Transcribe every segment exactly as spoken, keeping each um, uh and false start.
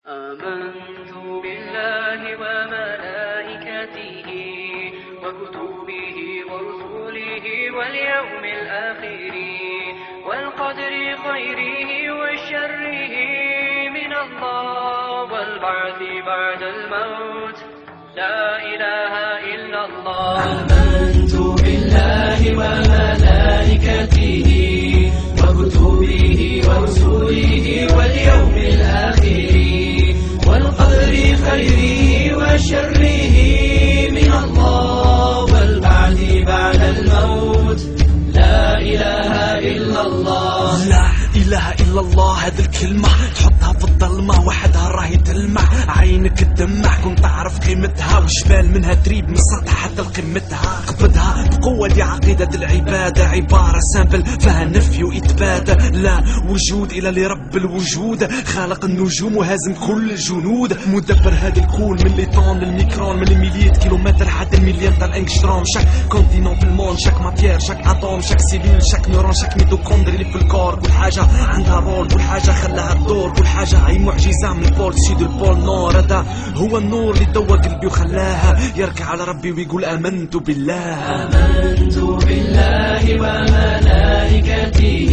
آمنت بالله وملائكته وكتبه ورسله واليوم الآخر والقدر خيره وشره من الله والبعث بعد الموت لا إله إلا الله. آمنت بالله وملائكته وكتبه ورسله واليوم الآخر والقدر خيره وشره من الله والبعث بعد الموت لا إله إلا الله. لا إله إلا الله، هذه الكلمة تحطها في الظلمة وحدها راهي تلمع، عينك تدمع كنت تعرف قيمتها، وجبال منها تريب من سطح حتى لقمتها. قبضها بقوة دي عقيدة العبادة، عبارة سامبل فيها نفي وإثبات، لا وجود إلا لرب الوجود خالق النجوم وهازم كل الجنود، مدبر هذا الكون من لي طون للميكرون، من المليات كيلومتر حتى المليون تاع الانكستروم، شاك كونتينون في المون، شاك ماتير، شاك اتوم، شاك سيلول، شاك نيورون، شاك ميتوكوندري اللي في الكور، كل حاجة عندها رول، كل حاجة خلاها الدور، كل حاجة هي معجزة من البول سيد البول نور. هذا هو النور اللي دوى قلبي وخلاها يركع على ربي ويقول آمنت بالله. آمنت بالله وملائكته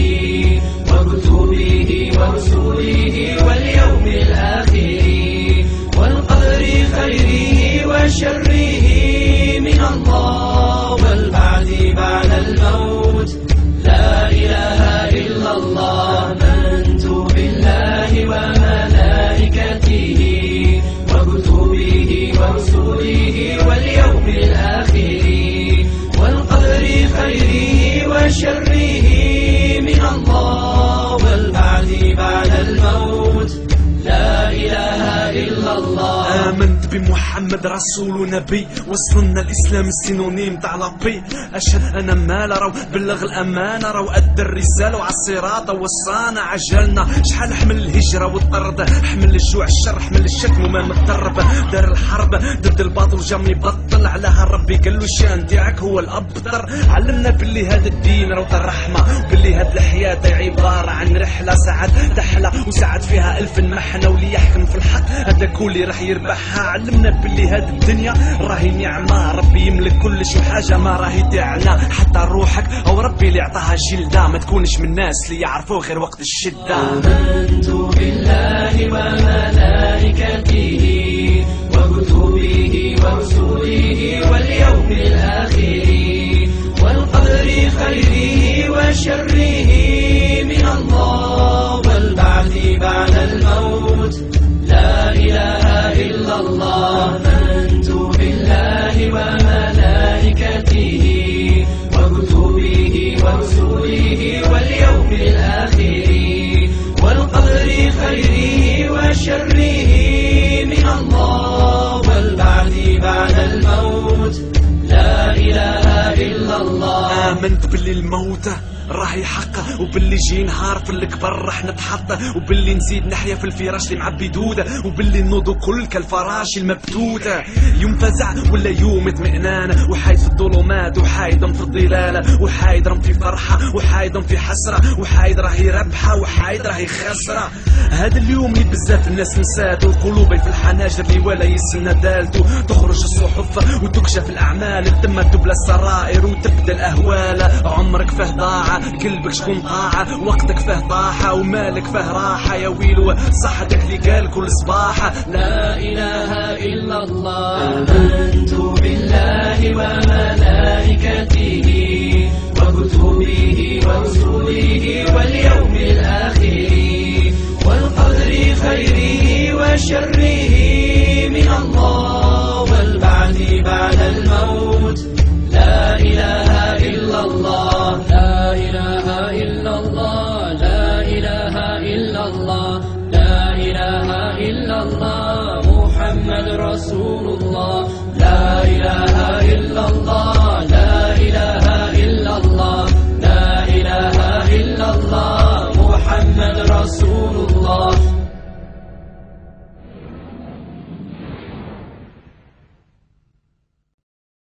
وكتبه ورسله واليوم الآخر والقدر خيره وشره من الله والبعث بعد الموت لا إله إلا الله. آمنت بالله وملائكته وكتبه ورسله واليوم الآخر والقدر خيره وشره من الله والبعث بعد الموت لا إله إلا الله. آمنت بمحمد رسول ونبي، وصلنا الإسلام السينونيم تاع لابي، أشهد أنا ما راو بلغ الأمانة، راو أدى الرسالة وعلى الصراط وصانا عجلنا، شحال حمل الهجرة والطرد، حمل الجوع الشر، حمل الشتم وما مترب، دار الحرب ضد الباطل وجام يبطل، علىها ربي قال له الشان تاعك هو الأبطر، علمنا باللي هذا الدين راو الرحمة، وباللي هاد الحياة عبارة عن رحلة ساعات تحلى وساعات فيها ألف محنة، واللي يحكم في الحق هذا كل راح يربحها، علمنا باللي هاد الدنيا راهي نعمة، ربي يملك كل شي حاجة ما راهي تاعنا، حتى روحك أو ربي اللي عطاها جلدة، ما تكونش من الناس اللي يعرفوه غير وقت الشدة. آمنت بالله وملائكته وكتبه ورسله واليوم الآخر والقدر خيره وشره من الله والبعث بعد الموت لا إله إلا الله. آمنت بالله وملائكته وكتبه ورسله واليوم الآخر والقدر خيره وشره من الله والبعث بعد الموت لا إله إلا الله. آمنت باللي الموتى راهي حقه، وباللي جي نهار في الكبر راح نتحط، وباللي نزيد نحيا في الفراش اللي معبي دودة، وباللي نوضو كل كالفراش المبتوتة، يوم فزع ولا يوم اطمئنان، وحايد في الظلمات وحايد في الظلال، وحايد رم في فرحة وحايد في حسرة، وحايد راهي ربحة وحايد راهي خسرة. هذا اليوم اللي بزاف الناس نساتو، القلوب في الحناجر اللي ولا يسنى دالتو، تخرج الصحف وتكشف الأعمال، تم تبلى السرائر وتبدا الأهوال، عمرك فيه ضاع قلبك شكون طاعة، وقتك فيه طاحة ومالك فيه راحة، يا ويلو صحتك اللي قال كل صباحة لا إله إلا الله. آمنت بالله وملائكته وكتبه ورسله واليوم